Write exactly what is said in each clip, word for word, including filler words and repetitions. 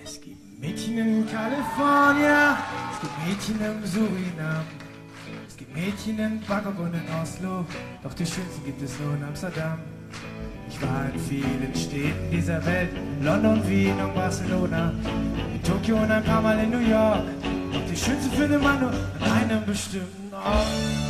Es gibt Mädchen in Kalifornien, es gibt Mädchen im Surinam, es gibt Mädchen in Bangkok und in Oslo, doch die schönsten gibt es nur in Amsterdam. Ich war in vielen Städten dieser Welt, London, Wien und Barcelona, in Tokio und ein paar Mal in New York, doch die schönste findet man nur an einem bestimmten Ort.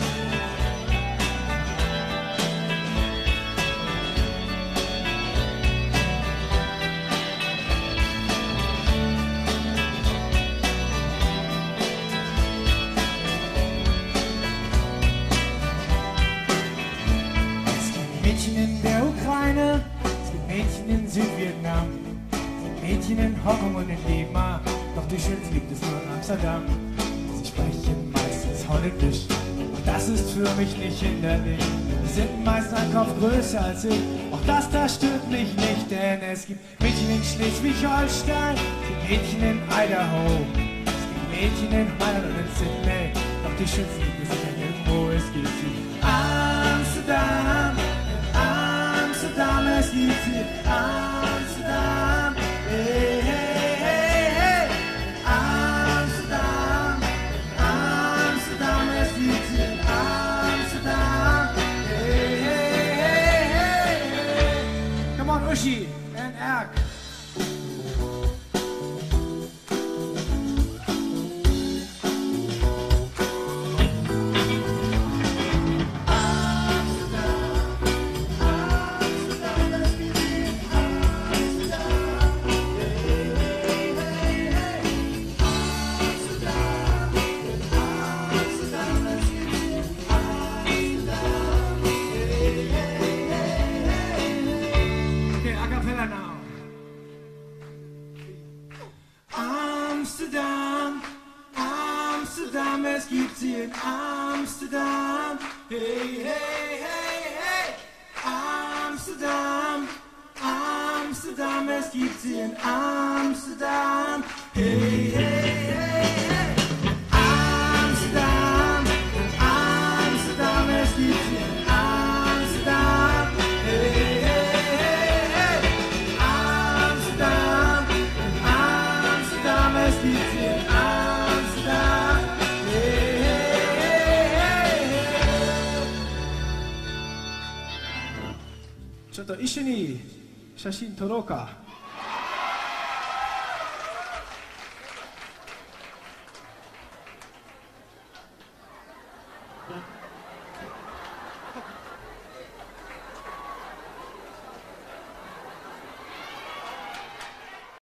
Es gibt Mädchen in Südvietnam, es gibt Mädchen in Hongkong und in Lima, doch die schönsten gibt es nur in Amsterdam. Sie sprechen meistens Holländisch und das ist für mich nicht hinderlich. Sie sind meist ein Kopf größer als ich, auch das, das stört mich nicht, denn es gibt Mädchen in Schleswig-Holstein, es gibt Mädchen in Idaho, es gibt Mädchen in Holland und in Sydney, doch die schönsten gibt es nicht irgendwo, es gibt sie Amsterdam. Amsterdam, es gibt hier Amsterdam, hey, hey, hey, hey. Amsterdam, Amsterdam, es gibt hier Amsterdam, hey, hey, hey, hey, hey. Come on, Uschi and Erk. Amsterdam, Amsterdam, es gibt sie in Amsterdam, hey, hey, hey, hey. Amsterdam, Amsterdam, es gibt sie in Amsterdam, hey, hey, hey, hey. Amsterdam, Amsterdam, es gibt sie in Amsterdam, hey, hey, hey, hey. Amsterdam, Amsterdam, es gibt sie in Amsterdam, hey, hey, hey, hey. ちょっと一緒に写真撮ろうか。